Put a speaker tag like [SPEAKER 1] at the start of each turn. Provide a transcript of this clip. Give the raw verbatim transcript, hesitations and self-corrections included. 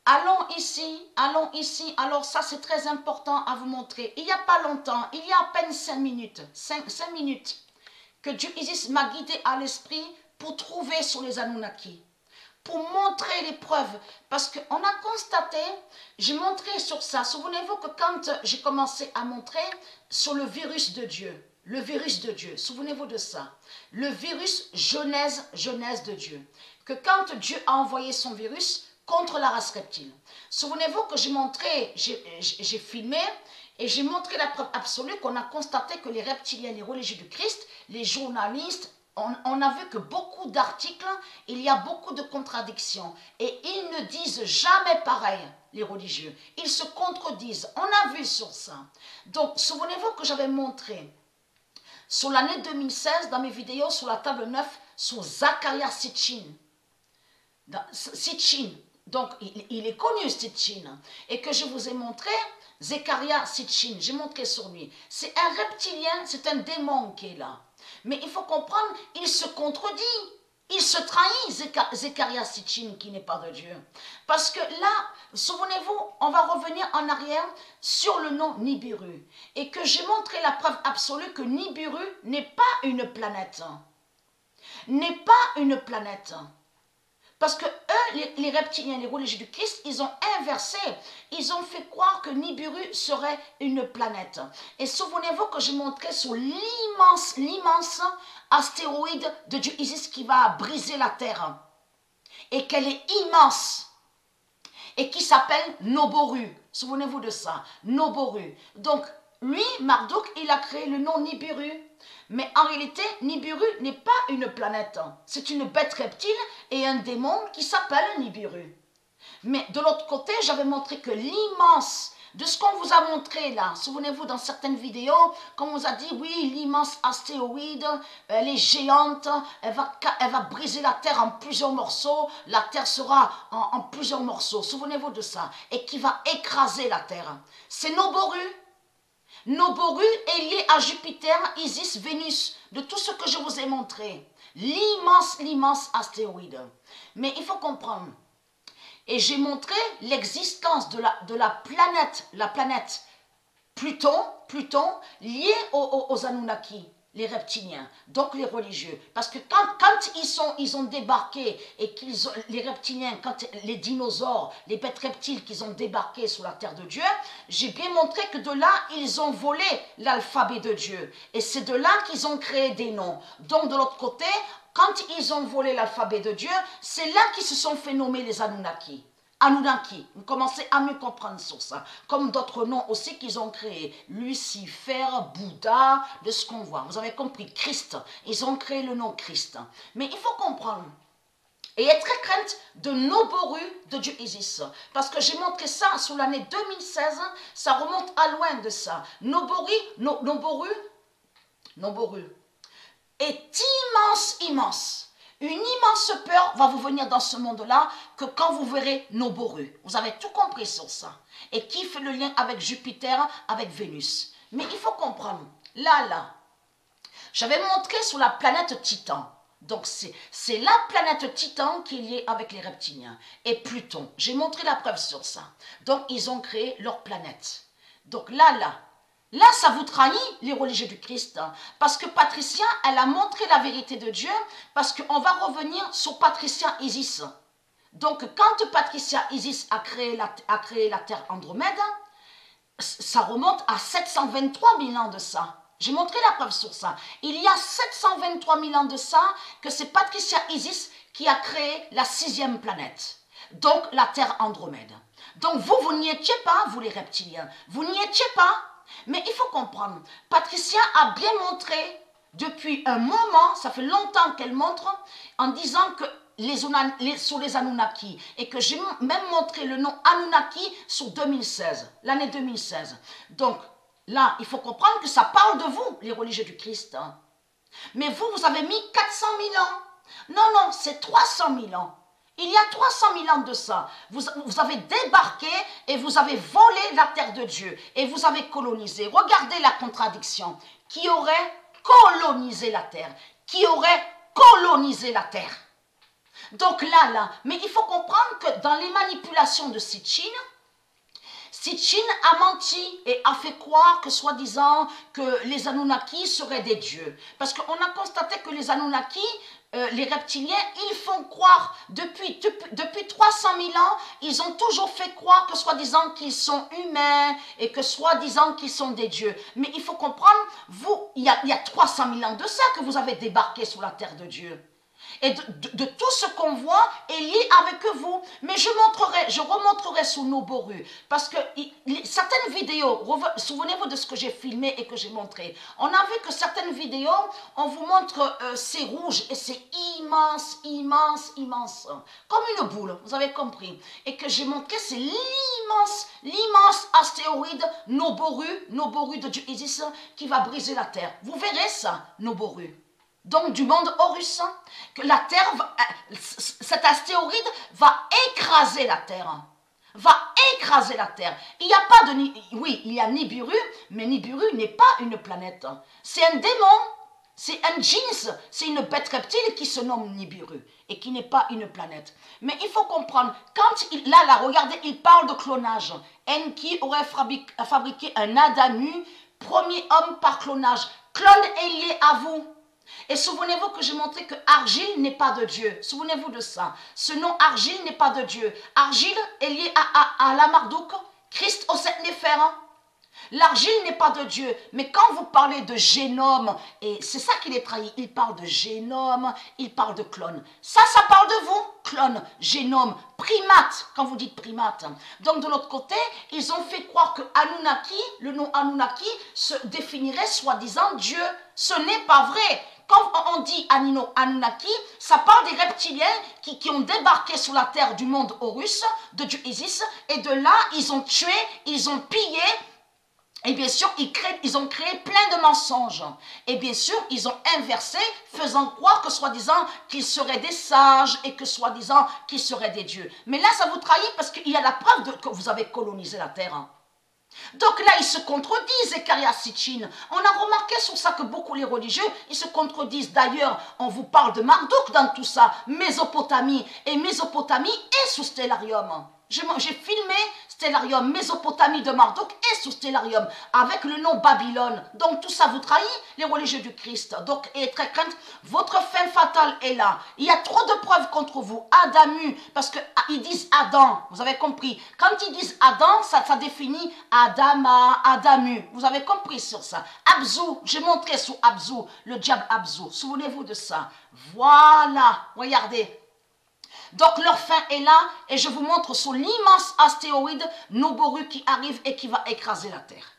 [SPEAKER 1] allons ici, allons ici. Alors ça, c'est très important à vous montrer. Il n'y a pas longtemps, il y a à peine cinq minutes, cinq, cinq minutes, que Dieu Isis m'a guidé à l'esprit pour trouver sur les Anunnaki, pour montrer les preuves. Parce qu'on a constaté, j'ai montré sur ça. Souvenez-vous que quand j'ai commencé à montrer sur le virus de Dieu, le virus de Dieu, souvenez-vous de ça, le virus Genèse, Genèse de Dieu, que quand Dieu a envoyé son virus contre la race reptile. Souvenez-vous que j'ai montré, j'ai filmé et j'ai montré la preuve absolue qu'on a constaté que les reptiliens, les religieux du Christ, les journalistes, on, on a vu que beaucoup d'articles, il y a beaucoup de contradictions et ils ne disent jamais pareil, les religieux. Ils se contredisent. On a vu sur ça. Donc, souvenez-vous que j'avais montré sur l'année deux mille seize, dans mes vidéos sur la table neuf, sur Zecharia Sitchin. Sitchin. Donc, il, il est connu, Sitchin. Et que je vous ai montré, Zecharia Sitchin, j'ai montré sur lui. C'est un reptilien, c'est un démon qui est là. Mais il faut comprendre, il se contredit. Il se trahit, Zecharia Sitchin, qui n'est pas de Dieu. Parce que là, souvenez-vous, on va revenir en arrière sur le nom Nibiru. Et que j'ai montré la preuve absolue que Nibiru n'est pas une planète. N'est pas une planète. Parce que eux, les, les reptiliens, les religieux du Christ, ils ont inversé. Ils ont fait croire que Nibiru serait une planète. Et souvenez-vous que j'ai montré sur l'immense, l'immense astéroïde de Dieu Isis qui va briser la Terre. Et qu'elle est immense. Et qui s'appelle Noboru. Souvenez-vous de ça. Noboru. Donc, lui, Marduk, il a créé le nom Nibiru. Mais en réalité, Nibiru n'est pas une planète. C'est une bête reptile et un démon qui s'appelle Nibiru. Mais de l'autre côté, j'avais montré que l'immense, de ce qu'on vous a montré là, souvenez-vous dans certaines vidéos, qu'on vous a dit, oui, l'immense astéroïde, elle est géante, elle va, elle va briser la Terre en plusieurs morceaux, la Terre sera en, en plusieurs morceaux, souvenez-vous de ça, et qui va écraser la Terre. C'est Noboru. Noboru est lié à Jupiter, Isis, Vénus, de tout ce que je vous ai montré. L'immense, l'immense astéroïde. Mais il faut comprendre. Et j'ai montré l'existence de la, de la planète, la planète Pluton, Pluton, liée aux, aux, aux Anunnaki, les reptiliens, donc les religieux. Parce que quand, quand ils, sont, ils ont débarqué, et qu'ils ont, les reptiliens, quand les dinosaures, les bêtes reptiles qu'ils ont débarqué sur la terre de Dieu, j'ai bien montré que de là, ils ont volé l'alphabet de Dieu. Et c'est de là qu'ils ont créé des noms. Donc de l'autre côté, quand ils ont volé l'alphabet de Dieu, c'est là qu'ils se sont fait nommer les Anunnaki. Anunnaki, vous commencez à mieux comprendre sur ça. Comme d'autres noms aussi qu'ils ont créés. Lucifer, Bouddha, de ce qu'on voit. Vous avez compris, Christ. Ils ont créé le nom Christ. Mais il faut comprendre. Et être très crainte de Noboru de Dieu Isis. Parce que j'ai montré ça sous l'année deux mille seize. Ça remonte à loin de ça. Noboru, no, Noboru, Noboru est immense, immense. Une immense peur va vous venir dans ce monde-là que quand vous verrez Noboru. Vous avez tout compris sur ça. Et qui fait le lien avec Jupiter, avec Vénus. Mais il faut comprendre. Là, là, j'avais montré sur la planète Titan. Donc, c'est la planète Titan qui est liée avec les reptiliens. Et Pluton. J'ai montré la preuve sur ça. Donc, ils ont créé leur planète. Donc, là, là. Là, ça vous trahit, les religieux du Christ, hein, parce que Patricia, elle a montré la vérité de Dieu, parce qu'on va revenir sur Patricia Isis. Donc, quand Patricia Isis a créé la, a créé la Terre Andromède, ça remonte à sept cent vingt-trois mille ans de ça. J'ai montré la preuve sur ça. Il y a sept cent vingt-trois mille ans de ça, que c'est Patricia Isis qui a créé la sixième planète. Donc, la Terre Andromède. Donc, vous, vous n'y étiez pas, vous les reptiliens. Vous n'y étiez pas. Mais il faut comprendre, Patricia a bien montré depuis un moment, ça fait longtemps qu'elle montre, en disant que les, les, sur les Anunnaki, et que j'ai même montré le nom Anunnaki sur deux mille seize, l'année deux mille seize. Donc là, il faut comprendre que ça parle de vous, les religieux du Christ. Hein. Mais vous, vous avez mis quatre cent mille ans. Non, non, c'est trois cent mille ans. Il y a trois cent mille ans de ça, vous, vous avez débarqué et vous avez volé la terre de Dieu et vous avez colonisé. Regardez la contradiction. Qui aurait colonisé la terre? Qui aurait colonisé la terre? Donc là, là, mais il faut comprendre que dans les manipulations de Sitchin, Sitchin a menti et a fait croire que soi-disant que les Anunnaki seraient des dieux. Parce qu'on a constaté que les Anunnaki, euh, les reptiliens, ils font croire, depuis, depuis, depuis trois cent mille ans, ils ont toujours fait croire que soi-disant qu'ils sont humains et que soi-disant qu'ils sont des dieux. Mais il faut comprendre, vous, il y a, il y a trois cent mille ans de ça que vous avez débarqué sur la terre de Dieu. Et de, de, de tout ce qu'on voit est lié avec vous. Mais je montrerai, je remontrerai sous nos borus. Parce que il, il, certaines vidéos, souvenez-vous de ce que j'ai filmé et que j'ai montré. On a vu que certaines vidéos, on vous montre euh, c'est rouge et c'est immense, immense, immense. Comme une boule, vous avez compris. Et que j'ai montré, c'est l'immense, l'immense astéroïde Noboru, Noboru de Dieu Isis, qui va briser la Terre. Vous verrez ça, Noboru. Donc du monde Horus, que la Terre, va, cet astéroïde va écraser la Terre, va écraser la Terre. Il n'y a pas de, oui, il y a Nibiru, mais Nibiru n'est pas une planète. C'est un démon, c'est un djinns, c'est une bête reptile qui se nomme Nibiru et qui n'est pas une planète. Mais il faut comprendre, quand il, là, là, regardez, il parle de clonage. Enki aurait fabriqué un Adamu, premier homme par clonage. Clone est lié à vous. Et souvenez-vous que j'ai montré que Argile n'est pas de Dieu. Souvenez-vous de ça. Ce nom Argile n'est pas de Dieu. Argile est lié à, à, à la Marduk, Christ au sept Néphers. L'argile n'est pas de Dieu. Mais quand vous parlez de génome, et c'est ça qu'il est trahi, il parle de génome, il parle de clone. Ça, ça parle de vous, clone, génome, primate, quand vous dites primate. Donc de l'autre côté, ils ont fait croire que Anunnaki, le nom Anunnaki, se définirait soi-disant Dieu. Ce n'est pas vrai. Quand on dit Anino, Anunnaki, ça parle des reptiliens qui, qui ont débarqué sur la terre du monde Horus, de Dieu Isis, et de là, ils ont tué, ils ont pillé, et bien sûr, ils, créent, ils ont créé plein de mensonges. Et bien sûr, ils ont inversé, faisant croire que soi-disant qu'ils seraient des sages et que soi-disant qu'ils seraient des dieux. Mais là, ça vous trahit parce qu'il y a la preuve de, que vous avez colonisé la terre. Donc là, ils se contredisent, Ekaria Sitchin. On a remarqué sur ça que beaucoup les religieux, ils se contredisent. D'ailleurs, on vous parle de Marduk dans tout ça, Mésopotamie. Et Mésopotamie est sous Stellarium. J'ai filmé Stellarium, Mésopotamie de Marduk est sous Stellarium, avec le nom Babylone. Donc tout ça vous trahit, les religieux du Christ. Donc, et très crainte, votre fin fatale est là. Il y a trop de preuves contre vous. Adamu, parce qu'ils disent Adam, vous avez compris. Quand ils disent Adam, ça, ça définit Adama, Adamu. Vous avez compris sur ça. Abzu, j'ai montré sur Abzu, le diable Abzu. Souvenez-vous de ça. Voilà, regardez. Donc leur fin est là et je vous montre sur l'immense astéroïde Noboru qui arrive et qui va écraser la Terre.